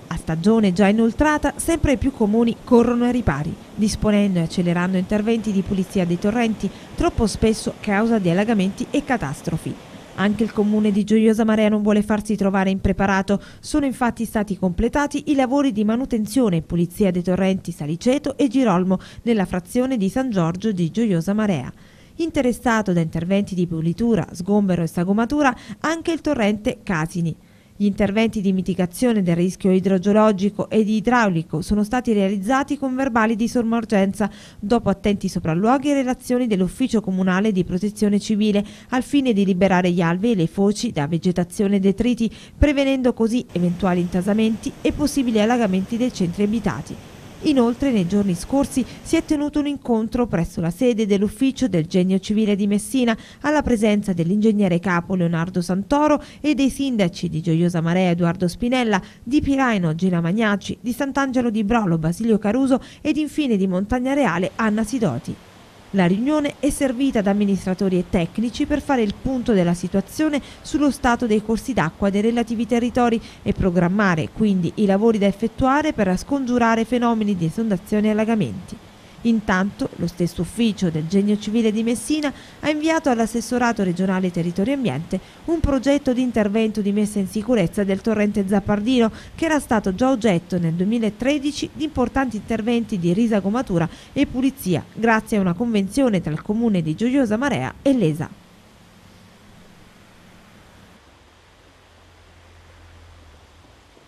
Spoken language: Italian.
A stagione già inoltrata, sempre più comuni corrono ai ripari, disponendo e accelerando interventi di pulizia dei torrenti, troppo spesso causa di allagamenti e catastrofi. Anche il comune di Gioiosa Marea non vuole farsi trovare impreparato. Sono infatti stati completati i lavori di manutenzione e pulizia dei torrenti Saliceto e Girolmo nella frazione di San Giorgio di Gioiosa Marea. Interessato da interventi di pulitura, sgombero e sagomatura anche il torrente Casini. Gli interventi di mitigazione del rischio idrogeologico e di idraulico sono stati realizzati con verbali di somma urgenza, dopo attenti sopralluoghi e relazioni dell'Ufficio Comunale di Protezione Civile, al fine di liberare gli alvei e le foci da vegetazione e detriti, prevenendo così eventuali intasamenti e possibili allagamenti dei centri abitati. Inoltre, nei giorni scorsi si è tenuto un incontro presso la sede dell'Ufficio del Genio Civile di Messina, alla presenza dell'ingegnere capo Leonardo Santoro e dei sindaci di Gioiosa Marea Edoardo Spinella, di Piraino Gina Magnaci, di Sant'Angelo di Brolo Basilio Caruso ed infine di Montagna Reale Anna Sidoti. La riunione è servita da amministratori e tecnici per fare il punto della situazione sullo stato dei corsi d'acqua dei relativi territori e programmare quindi i lavori da effettuare per scongiurare fenomeni di esondazione e allagamenti. Intanto lo stesso ufficio del Genio Civile di Messina ha inviato all'assessorato regionale territorio e ambiente un progetto di intervento di messa in sicurezza del torrente Zappardino, che era stato già oggetto nel 2013 di importanti interventi di risagomatura e pulizia grazie a una convenzione tra il comune di Gioiosa Marea e l'ESA.